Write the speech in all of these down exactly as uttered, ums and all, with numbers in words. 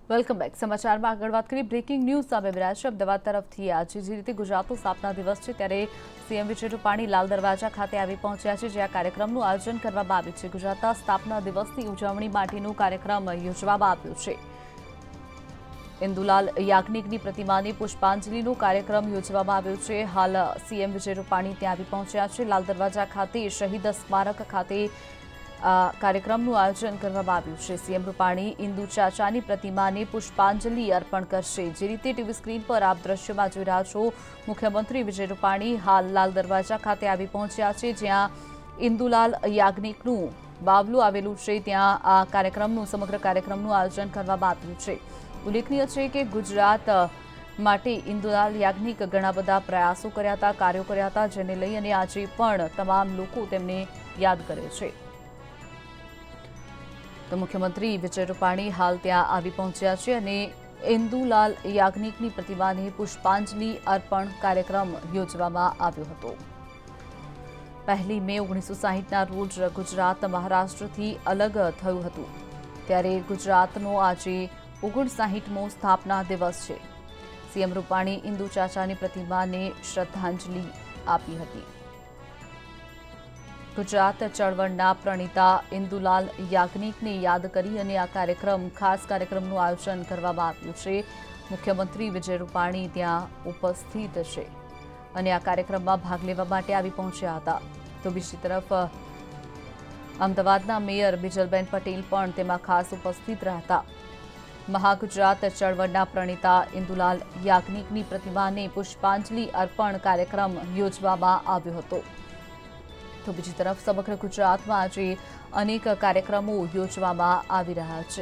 Welcome back. સમાચારમાં આગળ વાત કરી બ્રેકિંગ ન્યૂઝ સામે રહ્યા છે અમદાવાદ તરફથી. આજે જે રીતે ગુજરાતનો સ્થાપના દિવસ છે ત્યારે સીએમ વિજય રૂપાણી લાલ દરવાજા ખાતે આવી પહોંચ્યા છે, જ્યાં કાર્યક્રમનું આયોજન કરવામાં આવ્યું છે. ગુજરાતના સ્થાપના દિવસની ઉજવણી માટેનો કાર્યક્રમ યોજવામાં આવ્યો છે. ઇન્દુલાલ યાજ્ઞિકની પ્રતિમાને પુષ્પાંજલિનો કાર્યક્રમ યોજવામાં આવ્યો છે. હાલ સીએમ વિજય રૂપાણી ત્યાં આવી પહોંચ્યા છે. લાલ દરવાજા ખાતે શહીદ સ્મારક ખાતે આ કાર્યક્રમનું આયોજન કરવામાં આવ્યું છે. સીએમ રૂપાણી ઇન્દુ ચાચાની પ્રતિમાને પુષ્પાંજલિ અર્પણ કરશે. જે રીતે ટીવી સ્ક્રીન પર આપ દ્રશ્યમાં જોઈ રહ્યા છો, મુખ્યમંત્રી વિજય રૂપાણી હાલ લાલ દરવાજા ખાતે આવી પહોંચ્યા છે, જ્યાં ઇન્દુલાલ યાજ્ઞિકનું બાવલું આવેલું છે. ત્યાં આ કાર્યક્રમનું સમગ્ર કાર્યક્રમનું આયોજન કરવામાં આવ્યું છે. ઉલ્લેખનીય છે કે ગુજરાત માટે ઇન્દુલાલ યાજ્ઞિક ઘણા બધા પ્રયાસો કર્યા હતા, કાર્યો કર્યા હતા, જેને લઈ અને આજે પણ તમામ લોકો તેમને યાદ કરે છે. તો મુખ્યમંત્રી વિજય રૂપાણી હાલ ત્યાં આવી પહોંચ્યા છે અને ઇન્દુલાલ યાજ્ઞિકની પ્રતિમાને પુષ્પાંજલિ અર્પણ કાર્યક્રમ યોજવામાં આવ્યો હતો. પહેલી મે ઓગણીસો સાહીઠના રોજ ગુજરાત મહારાષ્ટ્રથી અલગ થયું હતું, ત્યારે ગુજરાતનો આજે ઓગણસાહીઠમો સ્થાપના દિવસ છે. સીએમ રૂપાણી ઇન્દુ ચાચાની પ્રતિમાને શ્રદ્ધાંજલિ આપી હતી. ગુજરાત ચળવળના પ્રણીતા ઇન્દુલાલ યાજ્ઞિકને યાદ કરી અને આ કાર્યક્રમ ખાસ કાર્યક્રમનું આયોજન કરવામાં આવ્યું છે. મુખ્યમંત્રી વિજય રૂપાણી ત્યાં ઉપસ્થિત છે અને આ કાર્યક્રમમાં ભાગ લેવા માટે આવી પહોંચ્યા હતા. તો બીજી તરફ અમદાવાદના મેયર બિજલબેન પટેલ પણ તેમાં ખાસ ઉપસ્થિત રહ્યા હતા. મહાગુજરાત ચળવળના પ્રણીતા ઇન્દુલાલ યાજ્ઞિકની પ્રતિમાને પુષ્પાંજલિ અર્પણ કાર્યક્રમ યોજવામાં આવ્યો હતો. તો બીજી તરફ સમગ્ર ગુજરાતમાં આજે અનેક કાર્યક્રમો યોજવામાં આવી રહ્યા છે.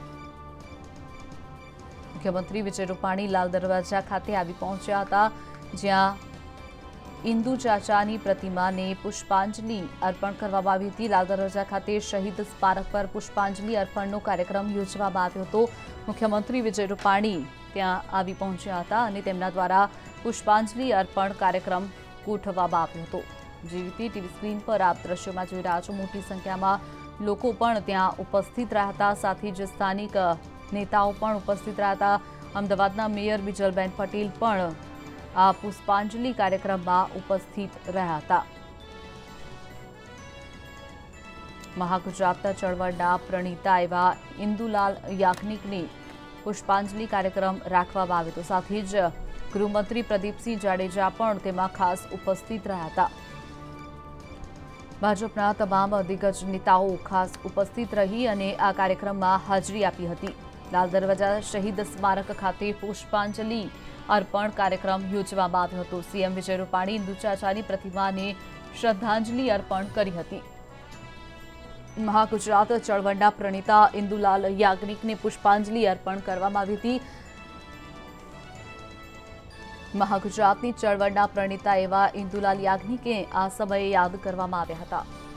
મુખ્યમંત્રી વિજય રૂપાણી લાલ દરવાજા ખાતે આવી પહોંચ્યા હતા, જ્યાં ઇન્દુ ચાચાની પ્રતિમાને પુષ્પાંજલિ અર્પણ કરવામાં આવી હતી. લાલ દરવાજા ખાતે શહીદ સ્મારક પર પુષ્પાંજલિ અર્પણનો કાર્યક્રમ યોજવામાં આવ્યો હતો. મુખ્યમંત્રી વિજય રૂપાણી ત્યાં આવી પહોંચ્યા હતા અને તેમના દ્વારા પુષ્પાંજલિ અર્પણ કાર્યક્રમ ગોઠવવામાં આવ્યો હતો. જે રીતે ટીવી સ્ક્રીન પર આપ દ્રશ્યોમાં જોઈ રહ્યા છો, મોટી સંખ્યામાં લોકો પણ ત્યાં ઉપસ્થિત રહ્યા હતા. સાથે જ સ્થાનિક નેતાઓ પણ ઉપસ્થિત રહ્યા હતા. અમદાવાદના મેયર બિજલબેન પટેલ પણ આ પુષ્પાંજલિ કાર્યક્રમમાં ઉપસ્થિત રહ્યા હતા. મહાગુજરાત ચળવળના પ્રણીતા એવા ઇન્દુલાલ યાજ્ઞિકને પુષ્પાંજલિ કાર્યક્રમ રાખવામાં આવ્યો હતો. સાથે જ ગૃહમંત્રી પ્રદીપસિંહ જાડેજા પણ તેમાં ખાસ ઉપસ્થિત રહ્યા હતા. ભાજપના તમામ દિગ્ગજ નેતાઓ ખાસ ઉપસ્થિત રહી અને આ કાર્યક્રમમાં હાજરી આપી હતી. લાલ દરવાજા શહીદ સ્મારક ખાતે પુષ્પાંજલિ અર્પણ કાર્યક્રમ યોજવામાં આવ્યો હતો. સીએમ વિજય રૂપાણી ઇન્દુ ચાચાની પ્રતિમાને શ્રદ્ધાંજલિ અર્પણ કરી હતી. મહાગુજરાત ચળવળના પ્રણીતા ઇન્દુલાલ યાજ્ઞિકને પુષ્પાંજલિ અર્પણ કરવામાં આવી હતી. મહાગુજરાતની ચળવળના પ્રણીતા એવા ઇન્દુલાલ યાજ્ઞિકે આ સમયે યાદ કરવામાં આવ્યા હતા.